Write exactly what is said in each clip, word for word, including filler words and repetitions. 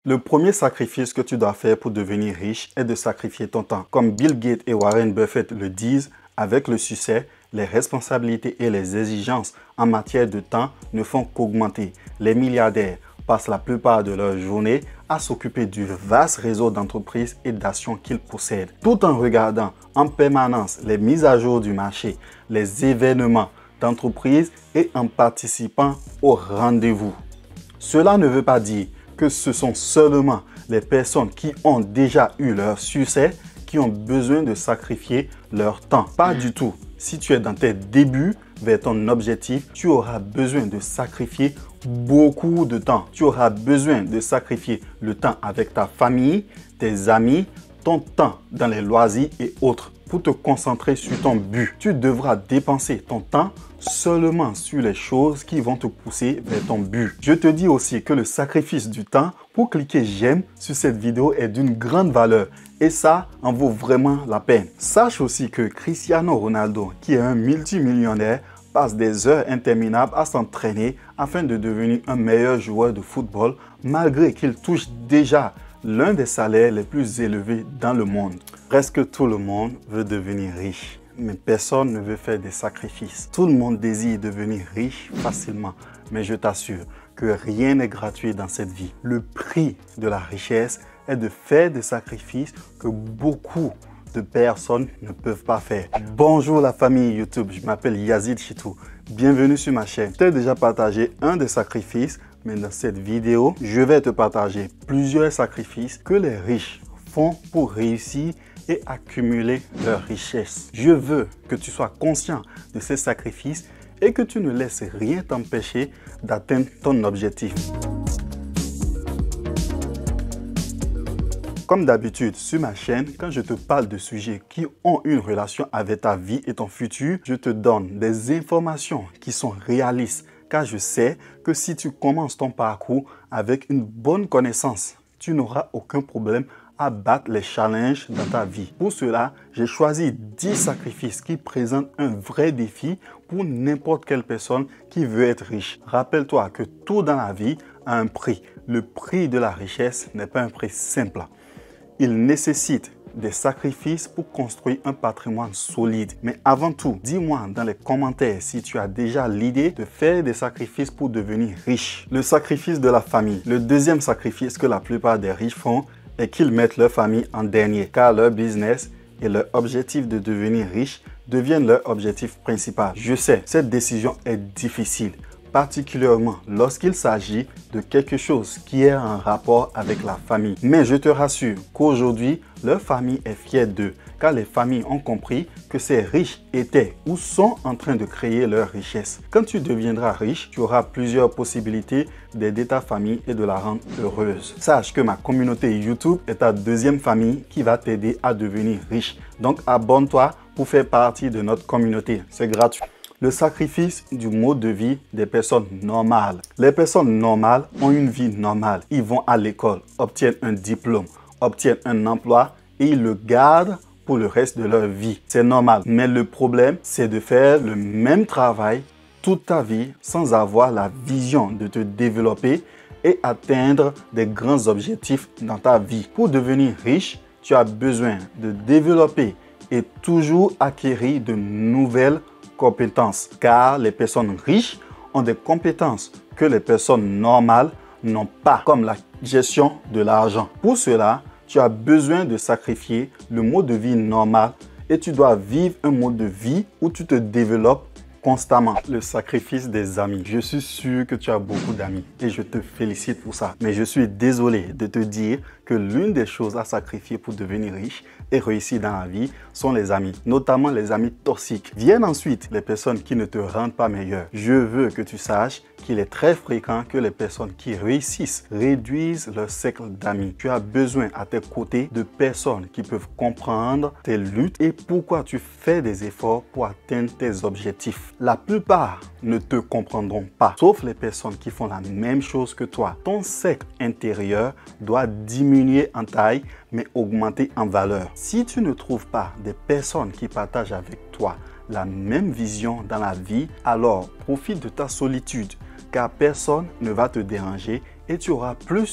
Le premier sacrifice que tu dois faire pour devenir riche est de sacrifier ton temps. Comme Bill Gates et Warren Buffett le disent, avec le succès, les responsabilités et les exigences en matière de temps ne font qu'augmenter. Les milliardaires passent la plupart de leur journée à s'occuper du vaste réseau d'entreprises et d'actions qu'ils possèdent, tout en regardant en permanence les mises à jour du marché, les événements d'entreprise et en participant aux rendez-vous. Cela ne veut pas dire que ce sont seulement les personnes qui ont déjà eu leur succès qui ont besoin de sacrifier leur temps. Pas du tout. Si tu es dans tes débuts vers ton objectif, tu auras besoin de sacrifier beaucoup de temps. Tu auras besoin de sacrifier le temps avec ta famille, tes amis, ton temps dans les loisirs et autres pour te concentrer sur ton but. Tu devras dépenser ton temps seulement sur les choses qui vont te pousser vers ton but. Je te dis aussi que le sacrifice du temps pour cliquer j'aime sur cette vidéo est d'une grande valeur et ça en vaut vraiment la peine. Sache aussi que Cristiano Ronaldo, qui est un multimillionnaire, passe des heures interminables à s'entraîner afin de devenir un meilleur joueur de football malgré qu'il touche déjà l'un des salaires les plus élevés dans le monde. Presque tout le monde veut devenir riche, mais personne ne veut faire des sacrifices. Tout le monde désire devenir riche facilement, mais je t'assure que rien n'est gratuit dans cette vie. Le prix de la richesse est de faire des sacrifices que beaucoup de personnes ne peuvent pas faire. Bonjour la famille YouTube, je m'appelle Yazid Chitou. Bienvenue sur ma chaîne. Je t'ai déjà partagé un des sacrifices, mais dans cette vidéo, je vais te partager plusieurs sacrifices que les riches font pour réussir et accumuler leur richesse. Je veux que tu sois conscient de ces sacrifices et que tu ne laisses rien t'empêcher d'atteindre ton objectif. Comme d'habitude sur ma chaîne, quand je te parle de sujets qui ont une relation avec ta vie et ton futur, je te donne des informations qui sont réalistes car je sais que si tu commences ton parcours avec une bonne connaissance, tu n'auras aucun problème à battre les challenges dans ta vie. Pour cela, j'ai choisi dix sacrifices qui présentent un vrai défi pour n'importe quelle personne qui veut être riche. Rappelle-toi que tout dans la vie a un prix. Le prix de la richesse n'est pas un prix simple. Il nécessite des sacrifices pour construire un patrimoine solide. Mais avant tout, dis-moi dans les commentaires si tu as déjà l'idée de faire des sacrifices pour devenir riche. Le sacrifice de la famille. Le deuxième sacrifice que la plupart des riches font est qu'ils mettent leur famille en dernier, car leur business et leur objectif de devenir riche deviennent leur objectif principal. Je sais, cette décision est difficile, particulièrement lorsqu'il s'agit de quelque chose qui est en rapport avec la famille. Mais je te rassure qu'aujourd'hui, leur famille est fière d'eux, car les familles ont compris que ces riches étaient ou sont en train de créer leur richesse. Quand tu deviendras riche, tu auras plusieurs possibilités d'aider ta famille et de la rendre heureuse. Sache que ma communauté YouTube est ta deuxième famille qui va t'aider à devenir riche. Donc abonne-toi pour faire partie de notre communauté. C'est gratuit. Le sacrifice du mode de vie des personnes normales. Les personnes normales ont une vie normale. Ils vont à l'école, obtiennent un diplôme, obtiennent un emploi et ils le gardent pour le reste de leur vie. C'est normal. Mais le problème, c'est de faire le même travail toute ta vie sans avoir la vision de te développer et atteindre des grands objectifs dans ta vie. Pour devenir riche, tu as besoin de développer et toujours acquérir de nouvelles compétences, car les personnes riches ont des compétences que les personnes normales n'ont pas, comme la gestion de l'argent. Pour cela, tu as besoin de sacrifier le mode de vie normal et tu dois vivre un mode de vie où tu te développes constamment. Le sacrifice des amis. Je suis sûr que tu as beaucoup d'amis et je te félicite pour ça. Mais je suis désolé de te dire que l'une des choses à sacrifier pour devenir riche et réussir dans la vie sont les amis, notamment les amis toxiques. Viennent ensuite les personnes qui ne te rendent pas meilleur. Je veux que tu saches qu'il est très fréquent que les personnes qui réussissent réduisent leur cercle d'amis. Tu as besoin à tes côtés de personnes qui peuvent comprendre tes luttes et pourquoi tu fais des efforts pour atteindre tes objectifs. La plupart ne te comprendront pas, sauf les personnes qui font la même chose que toi. Ton cercle intérieur doit diminuer en taille mais augmenter en valeur. Si tu ne trouves pas des personnes qui partagent avec toi la même vision dans la vie, alors profite de ta solitude car personne ne va te déranger et tu auras plus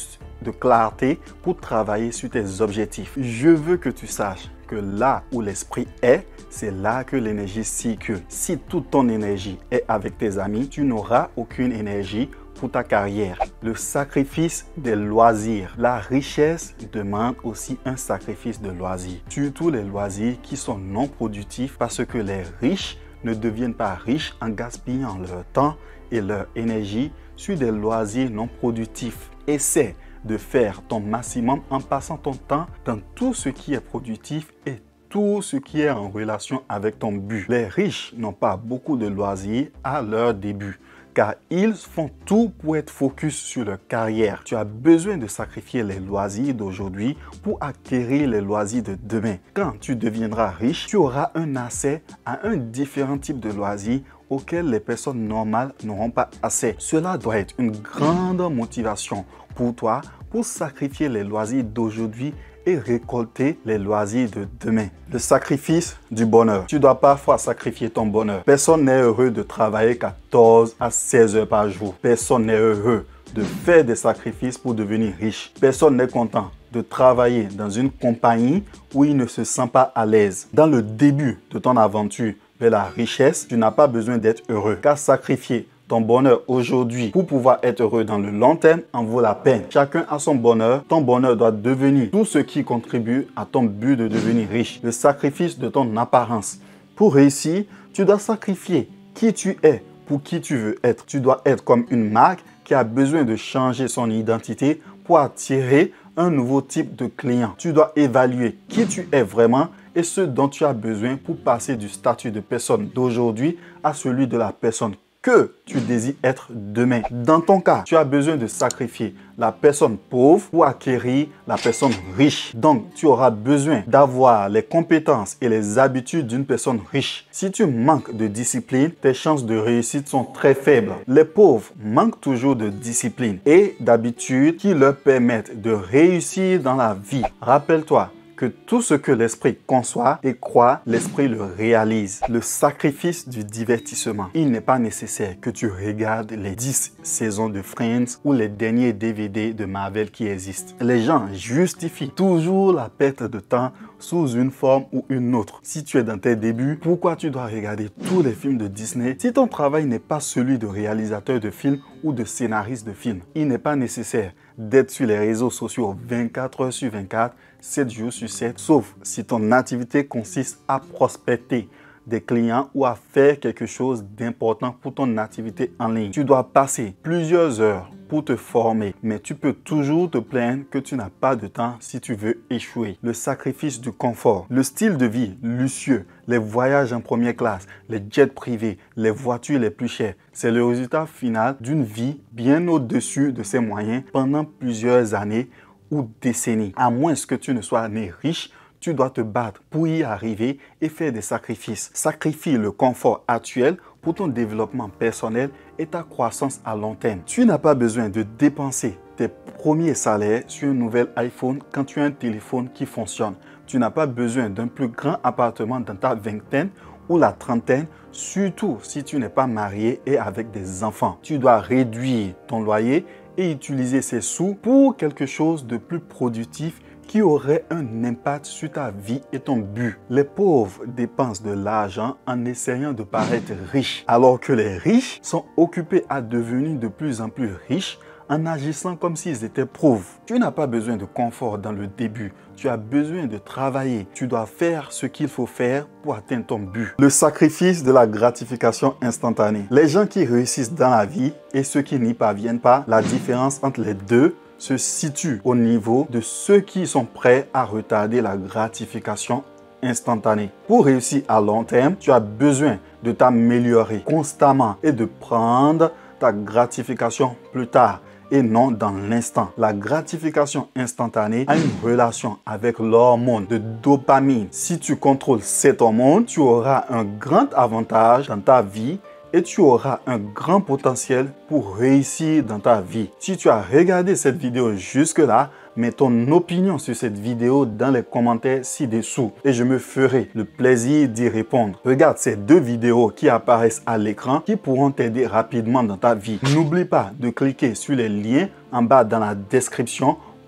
de clarté pour travailler sur tes objectifs. Je veux que tu saches que là où l'esprit est, c'est là que l'énergie circule. Si toute ton énergie est avec tes amis, tu n'auras aucune énergie pour ta carrière. Le sacrifice des loisirs. La richesse demande aussi un sacrifice de loisirs. Surtout les loisirs qui sont non productifs, parce que les riches ne deviennent pas riches en gaspillant leur temps et leur énergie sur des loisirs non productifs. Essaie de faire ton maximum en passant ton temps dans tout ce qui est productif et tout ce qui est en relation avec ton but. Les riches n'ont pas beaucoup de loisirs à leur début, car ils font tout pour être focus sur leur carrière. Tu as besoin de sacrifier les loisirs d'aujourd'hui pour acquérir les loisirs de demain. Quand tu deviendras riche, tu auras un accès à un différent type de loisirs auxquels les personnes normales n'auront pas accès. Cela doit être une grande motivation pour toi pour sacrifier les loisirs d'aujourd'hui et récolter les loisirs de demain. Le sacrifice du bonheur. Tu dois parfois sacrifier ton bonheur. Personne n'est heureux de travailler quatorze à seize heures par jour. Personne n'est heureux de faire des sacrifices pour devenir riche. Personne n'est content de travailler dans une compagnie où il ne se sent pas à l'aise. Dans le début de ton aventure vers la richesse, tu n'as pas besoin d'être heureux, car sacrifier ton bonheur aujourd'hui pour pouvoir être heureux dans le long terme en vaut la peine. Chacun a son bonheur. Ton bonheur doit devenir tout ce qui contribue à ton but de devenir riche. Le sacrifice de ton apparence. Pour réussir, tu dois sacrifier qui tu es pour qui tu veux être. Tu dois être comme une marque qui a besoin de changer son identité pour attirer un nouveau type de client. Tu dois évaluer qui tu es vraiment et ce dont tu as besoin pour passer du statut de personne d'aujourd'hui à celui de la personne que tu désires être demain. Dans ton cas, tu as besoin de sacrifier la personne pauvre pour acquérir la personne riche. Donc, tu auras besoin d'avoir les compétences et les habitudes d'une personne riche. Si tu manques de discipline, tes chances de réussite sont très faibles. Les pauvres manquent toujours de discipline et d'habitudes qui leur permettent de réussir dans la vie. Rappelle-toi que tout ce que l'esprit conçoit et croit, l'esprit le réalise. Le sacrifice du divertissement. Il n'est pas nécessaire que tu regardes les dix saisons de Friends ou les derniers D V D de Marvel qui existent. Les gens justifient toujours la perte de temps sous une forme ou une autre. Si tu es dans tes débuts, pourquoi tu dois regarder tous les films de Disney si ton travail n'est pas celui de réalisateur de films ou de scénariste de films? Il n'est pas nécessaire d'être sur les réseaux sociaux vingt-quatre heures sur vingt-quatre, sept jours sur sept, sauf si ton activité consiste à prospecter des clients ou à faire quelque chose d'important pour ton activité en ligne. Tu dois passer plusieurs heures pour te former, mais tu peux toujours te plaindre que tu n'as pas de temps si tu veux échouer. Le sacrifice du confort, le style de vie luxueux, les voyages en première classe, les jets privés, les voitures les plus chères, c'est le résultat final d'une vie bien au-dessus de ses moyens pendant plusieurs années ou décennies. À moins que tu ne sois né riche, tu dois te battre pour y arriver et faire des sacrifices. Sacrifie le confort actuel pour ton développement personnel et ta croissance à long terme. Tu n'as pas besoin de dépenser tes premiers salaires sur un nouvel iPhone quand tu as un téléphone qui fonctionne. Tu n'as pas besoin d'un plus grand appartement dans ta vingtaine ou la trentaine, surtout si tu n'es pas marié et avec des enfants. Tu dois réduire ton loyer et utiliser ces sous pour quelque chose de plus productif qui aurait un impact sur ta vie et ton but. Les pauvres dépensent de l'argent en essayant de paraître riches, alors que les riches sont occupés à devenir de plus en plus riches en agissant comme s'ils étaient pauvres. Tu n'as pas besoin de confort dans le début. Tu as besoin de travailler. Tu dois faire ce qu'il faut faire pour atteindre ton but. Le sacrifice de la gratification instantanée. Les gens qui réussissent dans la vie et ceux qui n'y parviennent pas, la différence entre les deux se situe au niveau de ceux qui sont prêts à retarder la gratification instantanée. Pour réussir à long terme, tu as besoin de t'améliorer constamment et de prendre ta gratification plus tard et non dans l'instant. La gratification instantanée a une relation avec l'hormone de dopamine. Si tu contrôles cet hormone, tu auras un grand avantage dans ta vie et tu auras un grand potentiel pour réussir dans ta vie. Si tu as regardé cette vidéo jusque-là, mets ton opinion sur cette vidéo dans les commentaires ci-dessous et je me ferai le plaisir d'y répondre. Regarde ces deux vidéos qui apparaissent à l'écran qui pourront t'aider rapidement dans ta vie. N'oublie pas de cliquer sur les liens en bas dans la description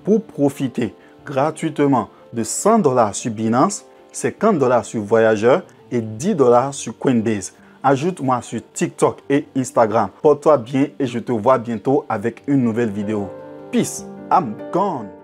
pour profiter gratuitement de cent dollars sur Binance, cinquante dollars sur Voyageur et dix dollars sur Coinbase. Ajoute-moi sur TikTok et Instagram. Porte-toi bien et je te vois bientôt avec une nouvelle vidéo. Peace, I'm gone.